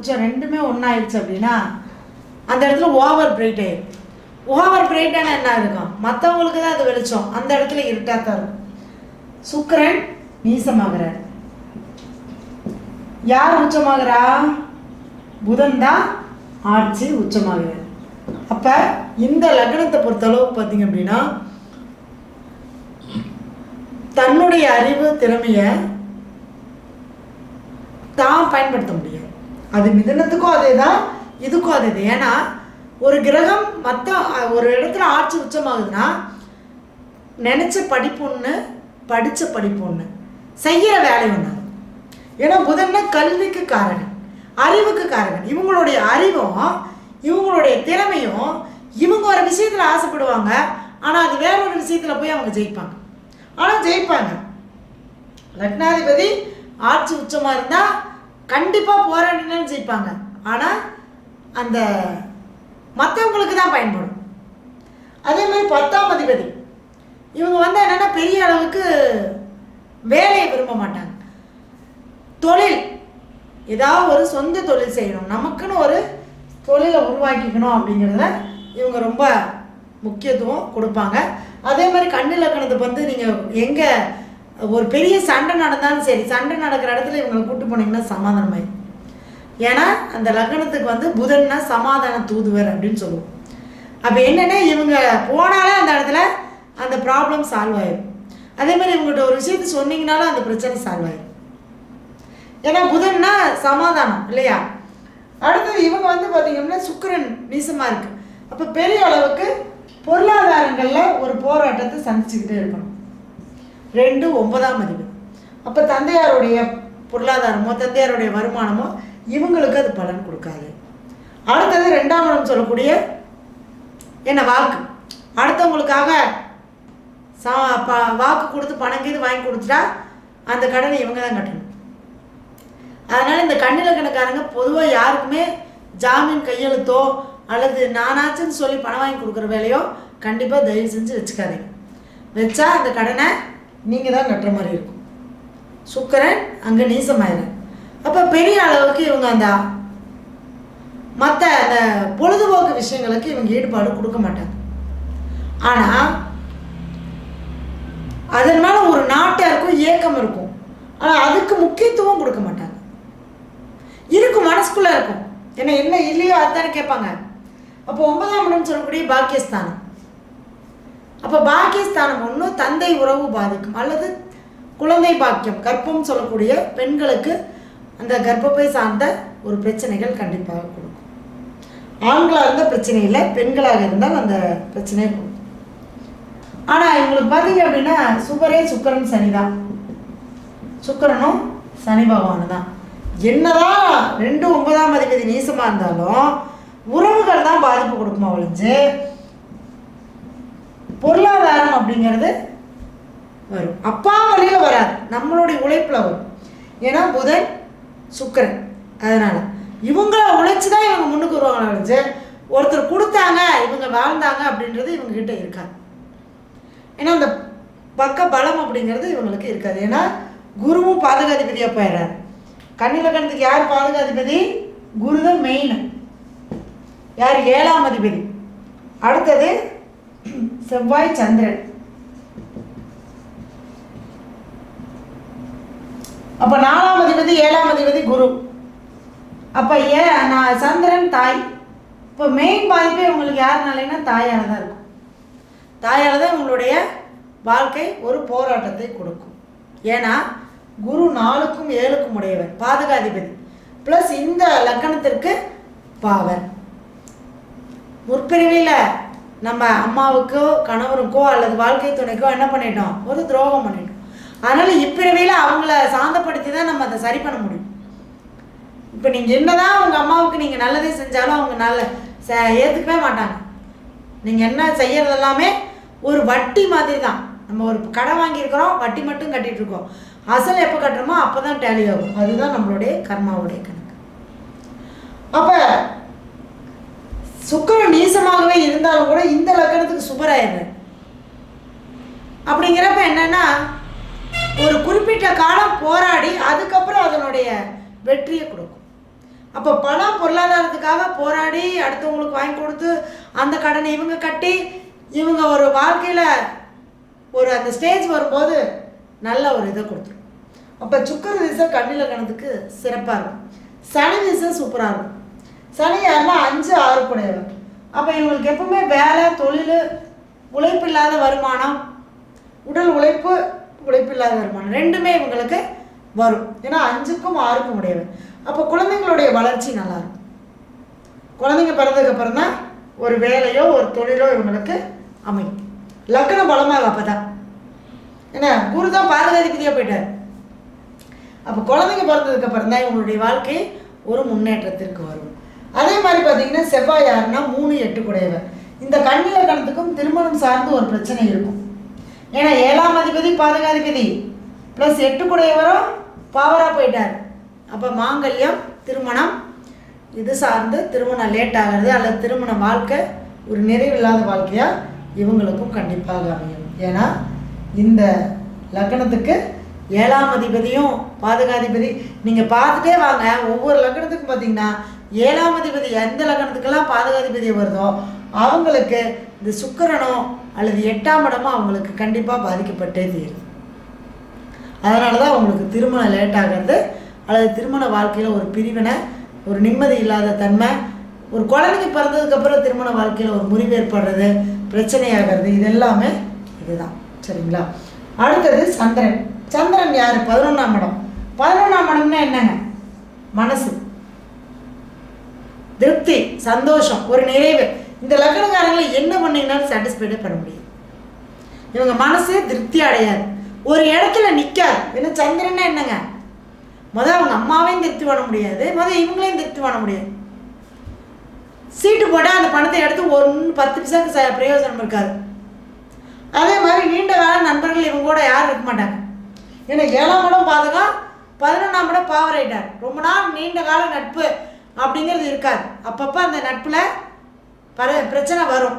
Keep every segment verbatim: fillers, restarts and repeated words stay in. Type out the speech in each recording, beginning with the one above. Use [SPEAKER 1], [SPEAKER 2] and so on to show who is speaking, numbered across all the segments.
[SPEAKER 1] உச்சம் ரெண்டுமே ஒன்றாயிடுச்சு அப்படின்னா அந்த இடத்துல ஓவர் பிரைட் ஆயிடும். ஓவர் பிரைட்டான என்ன இருக்கும், மற்றவங்களுக்கு தான் அது வெளிச்சம், அந்த இடத்துல இருட்டாக தான் இருக்கும். சுக்கிரன் நீசமாகிறார். யார் உச்சமாகிறா? புதன் தான் ஆட்சி உச்சமாகிறார். அப்போ இந்த லக்னத்தை பொறுத்தளவுக்கு பார்த்தீங்க அப்படின்னா தன்னுடைய அறிவு திறமையை தான் பயன்படுத்த முடியாது. அது மிதுனத்துக்கும் அதே தான், இதுக்கும் அதே தான். ஏன்னா ஒரு கிரகம் மற்ற ஒரு இடத்துல ஆட்சி உச்சமாகுதுன்னா நினச்ச படிப்பு ஒன்று, படித்த படிப்பு ஒன்று, செய்கிற வேலை ஒன்று. ஏன்னா புதன்னா கல்விக்கு காரகன், அறிவுக்கு காரகன். இவங்களுடைய அறிவும் இவங்களுடைய திறமையும் இவங்க ஒரு விஷயத்தில் ஆசைப்படுவாங்க, ஆனால் அது வேற ஒரு விஷயத்தில் போய் அவங்க ஜெயிப்பாங்க. ஆனால் ஜெயிப்பாங்க. லக்னாதிபதி ஆட்சி உச்சமாக இருந்தால் கண்டிப்பாக போராடினாலும் ஜெயிப்பாங்க. ஆனால் அந்த மற்றவங்களுக்கு தான் பயன்படும். அதே மாதிரி பத்தாம் அதிபதி இவங்க வந்து என்னென்னா பெரிய அளவுக்கு வேலையை விரும்ப மாட்டாங்க. தொழில் ஏதாவது ஒரு சொந்த தொழில் செய்யணும், நமக்குன்னு ஒரு தொழிலை உருவாக்கிக்கணும் அப்படிங்கிறத இவங்க ரொம்ப முக்கியத்துவம் கொடுப்பாங்க. அதே மாதிரி கன்னி லக்னத்துக்கு வந்து நீங்கள் எங்கே ஒரு பெரிய சண்டை நடந்தாலும் சரி, சண்டை நடக்கிற இடத்துல இவங்களை கூட்டு போனீங்கன்னா சமாதானமாயிடும். ஏன்னா அந்த லக்னத்துக்கு வந்து புதன்னா சமாதான தூதுவர் அப்படின்னு சொல்லுவோம். அப்போ என்னென்னா இவங்க போனாலே அந்த இடத்துல அந்த ப்ராப்ளம் சால்வ் ஆயிடும். அதே மாதிரி இவங்கள்ட்ட ஒரு விஷயத்தை சொன்னீங்கனாலும் அந்த பிரச்சனை சால்வ் ஆயிடும். ஏன்னா புதன்னா சமாதானம் இல்லையா. அடுத்தது இவங்க வந்து பார்த்தீங்கன்னா சுக்கிரன் நீசமாக இருக்குது. அப்போ பெரிய அளவுக்கு பொருளாதாரங்களில் ஒரு போராட்டத்தை சந்திச்சுக்கிட்டே இருக்கணும். ரெண்டு ஒன்பதாம் அதிபதி. அப்போ தந்தையாருடைய பொருளாதாரமோ தந்தையாருடைய வருமானமோ இவங்களுக்கு அது பலன் கொடுக்காது. அடுத்தது ரெண்டாம் இடம் சொல்லக்கூடிய என்ன வாக்கு, அடுத்தவங்களுக்காக சா ப வாக்கு கொடுத்து பணம் கீது வாங்கி கொடுத்துட்டா அந்த கடனை இவங்க தான் கட்டணும். அதனால் இந்த கன்னி லக்னக்காரங்க பொதுவாக யாருக்குமே ஜாமீன் கையெழுத்தோ அல்லது நானாச்சுன்னு சொல்லி பணம் வாங்கி கொடுக்குற வேலையோ கண்டிப்பாக தயவு செஞ்சு வச்சுக்காதீங்க. வச்சா அந்த கடனை நீங்கள் தான் கட்டுற மாதிரி இருக்கும். சுக்கிரன் அங்கே நீசமாயிடும். அப்போ பெரிய அளவுக்கு இவங்க அந்த மற்ற அந்த பொழுதுபோக்கு விஷயங்களுக்கு இவங்க ஈடுபாடு கொடுக்க மாட்டாங்க. ஆனால் அதன் மேலே ஒரு நாட்டாருக்கும் ஏக்கம் இருக்கும், ஆனால் அதுக்கு முக்கியத்துவம் கொடுக்க மாட்டாங்க. இருக்கும், மனசுக்குள்ளே இருக்கும். ஏன்னா என்ன இல்லையோ அதுதானே கேட்பாங்க. அப்போ ஒன்பதாம் இடம் சொல்லக்கூடிய பாக்கியஸ்தானம். அப்போ பாக்கியஸ்தானம் ஒன்று தந்தை உறவு பாதிக்கும், அல்லது குழந்தை பாக்கியம் கர்ப்பம் சொல்லக்கூடிய பெண்களுக்கு அந்த கர்ப்பப்பை சார்ந்த ஒரு பிரச்சனைகள் கண்டிப்பாக கொடுக்கும். ஆண்களாக இருந்தால் பிரச்சனை இல்லை, பெண்களாக இருந்தால் அந்த பிரச்சனையை கொடுக்கும். ஆனால் இவங்களுக்கு பார்த்தீங்க அப்படின்னா சுபரே சுக்கிரன் சனி தான், சுக்கிரனும் சனி பகவானு தான். என்னதான் ரெண்டு ஒன்பதாம் அதிபதி நீசமாக இருந்தாலும் உறவுகள் தான் பாதிப்பு கொடுக்குமா ஒழிஞ்சு பொருளாதாரம் அப்படிங்கிறது வரும். அப்பா வழியில் வராது, நம்மளுடைய உழைப்பில் வரும். ஏன்னா புதன் சுக்கிரன், அதனால் இவங்கள உழைச்சி தான் இவங்க முன்னுக்கு வருவாங்க ஒழிஞ்சு ஒருத்தர் கொடுத்தாங்க இவங்க வாழ்ந்தாங்க அப்படின்றது இவங்ககிட்ட இருக்காது. ஏன்னா அந்த பக்க பலம் அப்படிங்கிறது இவங்களுக்கு இருக்காது. ஏன்னா குருவும் பாதகாதிபதியாக போயிடுறாரு. கன்னி லக்னத்துக்கு யார் பாதகாதிபதி? குரு தான் மெயின். யார்? ஏழாம் அதிபதி. அடுத்தது செவ்வாய் சந்திரன். அப்போ நாலாம் அதிபதி ஏழாம் அதிபதி குரு. அப்போ ஏ நான் சந்திரன் தாய். இப்போ மெயின் பாதிப்பே உங்களுக்கு யாருனாலேன்னா தாயால் தான் இருக்கும். தாயால் தான் உங்களுடைய வாழ்க்கை ஒரு போராட்டத்தை கொடுக்கும். ஏன்னா குரு நாலுக்கும் ஏழுக்கும் உடையவர், பாதகாதிபதி, ப்ளஸ் இந்த லக்னத்திற்கு பாவர். முற்பிரிவில் நம்ம அம்மாவுக்கோ கணவருக்கோ அல்லது வாழ்க்கை துணைக்கோ என்ன பண்ணிட்டோம்? ஒரு துரோகம் பண்ணிட்டோம். அதனால் இப்பிறவியில் அவங்கள சாந்தப்படுத்தி தான் நம்ம அதை சரி பண்ண முடியும். இப்போ நீங்கள் என்ன தான் உங்கள் அம்மாவுக்கு நீங்கள் நல்லதே செஞ்சாலும் அவங்க நல்ல ச ஏற்றுக்கவே மாட்டாங்க. நீங்கள் என்ன செய்கிறது எல்லாமே ஒரு வட்டி மாதிரி தான். நம்ம ஒரு கடை வாங்கியிருக்கிறோம், வட்டி மட்டும் கட்டிகிட்ருக்கோம். அசல் எப்போ கட்டுறோமோ அப்போ தான் டேலி ஆகும். அதுதான் நம்மளுடைய கர்மாவுடைய கணக்கு. அப்போ சுக்கிரன் நீசமாகவே இருந்தாலும் கூட இந்த லக்னத்துக்கு சுபராயிடுறார். அப்படிங்கிறப்ப என்னென்னா ஒரு குறிப்பிட்ட காலம் போராடி அதுக்கப்புறம் அதனுடைய வெற்றியை கொடுக்கும். அப்போ பணம் பொருளாதாரத்துக்காக போராடி அடுத்தவங்களுக்கு வாங்கி கொடுத்து அந்த கடனை இவங்க கட்டி இவங்க ஒரு வாழ்க்கையில் ஒரு அந்த ஸ்டேஜ் வரும்போது நல்ல ஒரு இதை கொடுத்துரும். அப்போ சுக்கிர திசை கன்னி லக்னத்துக்கு சிறப்பாக இருக்கும். சனி திசை சூப்பராக இருக்கும். சனி யாருன்னா அஞ்சு ஆறு கூடையவர். அப்போ இவங்களுக்கு எப்பவுமே வேலை, தொழில், உழைப்பில்லாத வருமானம், உடல் உழைப்பு, உழைப்பில்லாத வருமானம் ரெண்டுமே இவங்களுக்கு வரும். ஏன்னா அஞ்சுக்கும் ஆறுக்கும் உடையவர். அப்போ குழந்தைங்களுடைய வளர்ச்சி நல்லாயிருக்கும். குழந்தைங்க பிறந்ததுக்கப்புறம் தான் ஒரு வேலையோ ஒரு தொழிலோ இவங்களுக்கு அமையும். லக்னம் பலமாக அப்போ தான் ஏன்னா குரு தான் பாதுகாதிபதியாக போயிட்டார். அப்போ குழந்தைங்க பிறந்ததுக்கப்புறம் தான் இவங்களுடைய வாழ்க்கை ஒரு முன்னேற்றத்திற்கு வரும். அதே மாதிரி பார்த்தீங்கன்னா செவ்வாய் யாருன்னா மூணு எட்டு கூடையவர். இந்த கன்னி லக்னத்துக்கும் திருமணம் சார்ந்து ஒரு பிரச்சனை இருக்கும். ஏன்னா ஏழாம் அதிபதி பாதகாதிபதி ப்ளஸ் எட்டு கூடையவரும் பவராக போயிட்டார். அப்போ மாங்கல்யம், திருமணம் இது சார்ந்து திருமணம் லேட் ஆகிறது அல்லது திருமண வாழ்க்கை ஒரு நிறைவில்லாத வாழ்க்கையாக இவங்களுக்கும் கண்டிப்பாக அமையும். ஏன்னா இந்த லக்னத்துக்கு ஏழாம் அதிபதியும் பாதகாதிபதி நீங்கள் பார்த்துட்டே வாங்க. ஒவ்வொரு லக்னத்துக்கும் பார்த்தீங்கன்னா ஏழாம் அதிபதி எந்த லக்னத்துக்கெல்லாம் பாதகாதிபதியை வருதோ அவங்களுக்கு இந்த சுக்கிரனோ அல்லது எட்டாம் இடமோ அவங்களுக்கு கண்டிப்பாக பாதிக்கப்பட்டே தீருது. அதனால தான் அவங்களுக்கு திருமணம் லேட் ஆகிறது அல்லது திருமண வாழ்க்கையில் ஒரு பிரிவினை, ஒரு நிம்மதி இல்லாத தன்மை, ஒரு குழந்தைக்கு பிறந்ததுக்கப்புறம் திருமண வாழ்க்கையில் ஒரு முறிவு ஏற்படுறது, பிரச்சனையாகிறது, இது எல்லாமே இதுதான். சரிங்களா? அடுத்தது சந்திரன். சந்திரன் யார்? பதினொன்றாம் இடம். பதினொன்றாம் இடம்னா என்னங்க? மனசு, திருப்தி, சந்தோஷம், ஒரு நிறைவு. இந்த லக்னக்காரங்களை என்ன பண்ணிங்கனாலும் சாட்டிஸ்ஃபைடே பண்ண முடியும். இவங்க மனசே திருப்தி அடையாது, ஒரு இடத்துல நிற்காது. ஏன்னா சந்திரன்னா என்னங்க? முதல் அவங்க அம்மாவையும் திருப்தி பண்ண முடியாது, முதல் இவங்களையும் திருப்தி பண்ண முடியாது. சீட்டு போட்டால் அந்த பணத்தை எடுத்து ஒன்று பத்து பைசாவுக்கு பிரயோஜனம் இருக்காது. அதே மாதிரி நீண்ட கால நண்பர்கள் இவங்க கூட யாரும் இருக்க மாட்டாங்க. ஏன்னா ஏழாம் இடம் பாதகம், பதினொன்றாம் இடம் பாவரைட்டார். ரொம்ப நாள் நீண்ட கால நட்பு அப்படிங்கிறது இருக்காது. அப்பப்போ அந்த நட்பில் பர பிரச்சனை வரும்.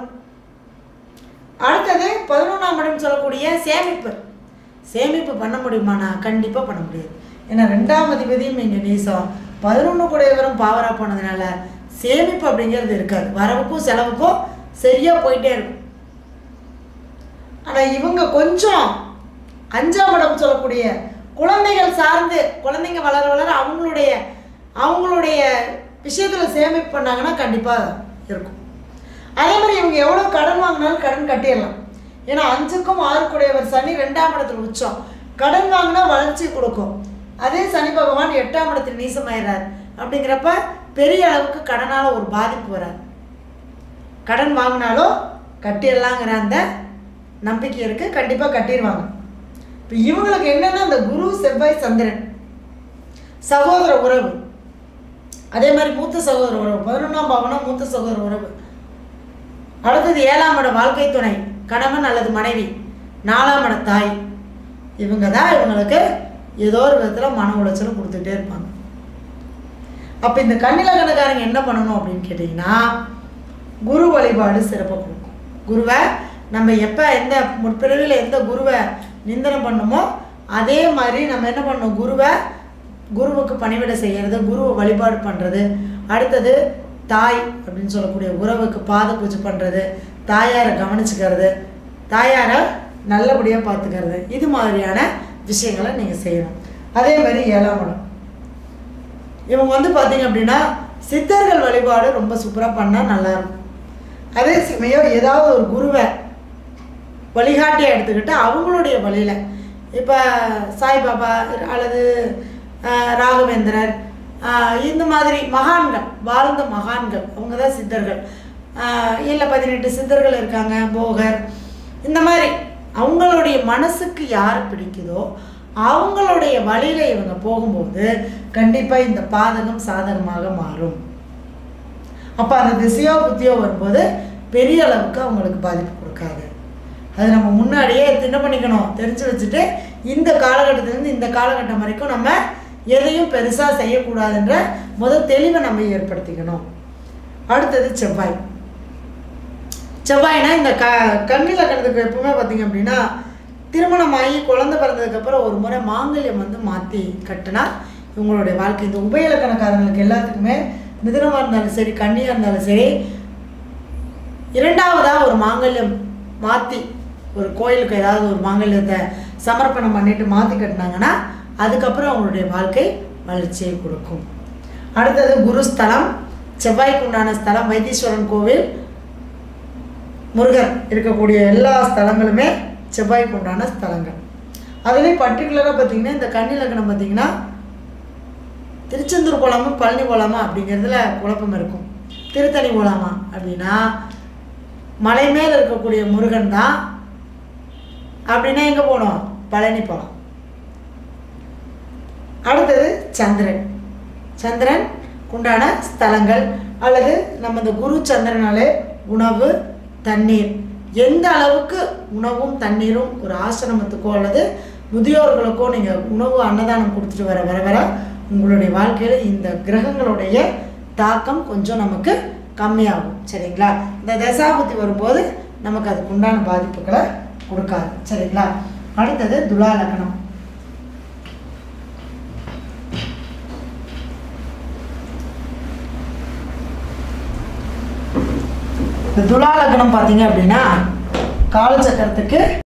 [SPEAKER 1] அடுத்தது பதினொன்றாம் இடம் சொல்லக்கூடிய சேமிப்பு. சேமிப்பு பண்ண முடியுமாண்ணா? கண்டிப்பாக பண்ண முடியாது. ஏன்னா ரெண்டாம் அதிபதியும் இங்கே நீசம், பதினொன்று கூடையவரும் பாவராக போனதுனால சேமிப்பு அப்படிங்கிறது இருக்காது. வரவுக்கும் செலவுக்கும் சரியாக போயிட்டே இருக்கும். ஆனால் இவங்க கொஞ்சம் அஞ்சாம் இடம் சொல்லக்கூடிய குழந்தைகள் சார்ந்து குழந்தைங்க வளர வளர அவங்களுடைய அவங்களுடைய விஷயத்தில் சேமிப்பு பண்ணாங்கன்னா கண்டிப்பாக இருக்கும். அதே மாதிரி இவங்க எவ்வளோ கடன் வாங்கினாலும் கடன் கட்டிடலாம். ஏன்னா அஞ்சுக்கும் ஆறுக்குடையவர் சனி ரெண்டாம் இடத்துல உச்சம். கடன் வாங்கினா வளர்ச்சி கொடுக்கும். அதே சனி பகவான் எட்டாம் இடத்தில் நீசமாயிறார். அப்படிங்கிறப்ப பெரிய அளவுக்கு கடனால் ஒரு பாதிப்பு வராது. கடன் வாங்கினாலும் கட்டிடலாங்கிற அந்த நம்பிக்கை இருக்குது. கண்டிப்பாக கட்டிடுவாங்க. இப்போ இவங்களுக்கு என்னென்னா இந்த குரு, செவ்வாய், சந்திரன், சகோதர உறவு, அதே மாதிரி மூத்த சகோதர உறவு, பதினொன்றாம் பாவனம் மூத்த சகோதர உறவு. அடுத்தது ஏழாம் இடம் வாழ்க்கை துணை, கணவன் அல்லது மனைவி, நாலாம் இட தாய். இவங்க தான் இவங்களுக்கு ஏதோ ஒரு விதத்தில் மன உளைச்சலும் கொடுத்துட்டே இருப்பாங்க. அப்போ இந்த கன்னி லக்னக்காரங்க என்ன பண்ணணும் அப்படின்னு கேட்டிங்கன்னா, குரு வழிபாடு சிறப்பாக கொடுக்கும். குருவை நம்ம எப்போ எந்த முற்பிறவியில் எந்த குருவை நிந்தனம் பண்ணுமோ அதே மாதிரி நம்ம என்ன பண்ணணும், குருவை குருவுக்கு பணிவிடை செய்கிறது, குருவை வழிபாடு பண்ணுறது. அடுத்தது தாய் அப்படின்னு சொல்லக்கூடிய உறவுக்கு பாத பூஜை பண்ணுறது, தாயாரை கவனிச்சுக்கிறது, தாயாரை நல்லபடியாக பார்த்துக்கிறது, இது மாதிரியான விஷயங்களை நீங்கள் செய்யணும். அதே மாதிரி ஏழாம் இடம் இவங்க வந்து பார்த்தீங்க அப்படின்னா சித்தர்கள் வழிபாடு ரொம்ப சூப்பராக பண்ணால் நல்லாயிருக்கும். அதே சமயம் ஏதாவது ஒரு குருவை வழிகாட்டியை எடுத்துக்கிட்டு அவங்களுடைய வழியில் இப்போ சாய்பாபா அல்லது ராகவேந்திரர் இந்த மாதிரி மகான்கள், வாழ்ந்த மகான்கள், அவங்க தான் சித்தர்கள். இல்லை பதினெட்டு சித்தர்கள் இருக்காங்க, போகர், இந்த மாதிரி அவங்களுடைய மனசுக்கு யார் பிடிக்குதோ அவங்களுடைய வழியில் இவங்க போகும்போது கண்டிப்பாக இந்த பாதகம் சாதகமாக மாறும். அப்போ அந்த திசையோ புத்தியோ வரும்போது பெரிய அளவுக்கு அவங்களுக்கு பாதிப்பு கொடுக்காது. அது நம்ம முன்னாடியே என்ன பண்ணிக்கணும், தெரிஞ்சு வச்சுட்டு இந்த காலகட்டத்திலேருந்து இந்த காலகட்டம் வரைக்கும் நம்ம எதையும் பெருசாக செய்யக்கூடாதுன்ற முதல் தெளிவை நம்ம ஏற்படுத்திக்கணும். அடுத்தது செவ்வாய். செவ்வாய்னா இந்த க கன்னி லக்னத்துக்கு எப்பவுமே பார்த்திங்க அப்படின்னா திருமணமாகி குழந்தை பிறந்ததுக்கப்புறம் ஒரு முறை மாங்கல்யம் வந்து மாற்றி கட்டினா இவங்களுடைய வாழ்க்கை. இந்த உபயலக்கணக்காரங்களுக்கு எல்லாத்துக்குமே மிதுனமாக இருந்தாலும் சரி, கன்னியாக இருந்தாலும் சரி, இரண்டாவதாக ஒரு மாங்கல்யம் மாற்றி ஒரு கோயிலுக்கு ஏதாவது ஒரு மாங்கல்யத்தை சமர்ப்பணம் பண்ணிட்டு மாற்றி கட்டினாங்கன்னா அதுக்கப்புறம் அவங்களுடைய வாழ்க்கை வளர்ச்சியை கொடுக்கும். அடுத்தது குருஸ்தலம், செவ்வாய்க்கு உண்டான ஸ்தலம், வைத்தீஸ்வரன் கோவில், முருகர் இருக்கக்கூடிய எல்லா ஸ்தலங்களுமே செவ்வாய்க்கு உண்டான ஸ்தலங்கள். அதுலேயும் பர்டிகுலராக பார்த்திங்கன்னா இந்த கன்னி லக்னம் பார்த்திங்கன்னா திருச்செந்தூர் போகலாமா பழனி போகலாமா அப்படிங்கிறதுல குழப்பம் இருக்கும். திருத்தணி போகலாமா அப்படின்னா மலை மேலே இருக்கக்கூடிய முருகன் தான். அப்படின்னா எங்கே போகணும்? பழனி போகலாம். அடுத்தது சந்திரன், சந்திரன் உண்டான ஸ்தலங்கள் அல்லது நம்ம இந்த குரு சந்திரனாலே உணவு தண்ணீர், எந்த அளவுக்கு உணவும் தண்ணீரும் ஒரு ஆசிரமத்துக்கோ அல்லது முதியோர்களுக்கோ நீங்கள் உணவு அன்னதானம் கொடுத்துட்டு வர வர வர உங்களுடைய வாழ்க்கையில் இந்த கிரகங்களுடைய தாக்கம் கொஞ்சம் நமக்கு கம்மியாகும். சரிங்களா? இந்த தசாபுத்தி வரும்போது நமக்கு அதுக்கு உண்டான பாதிப்புகளை கொடுக்காது. சரிங்களா? அடுத்தது துலா லக்னம். இந்த துலா லக்னம் பார்த்தீங்க அப்படின்னா காலச்சக்கரத்துக்கு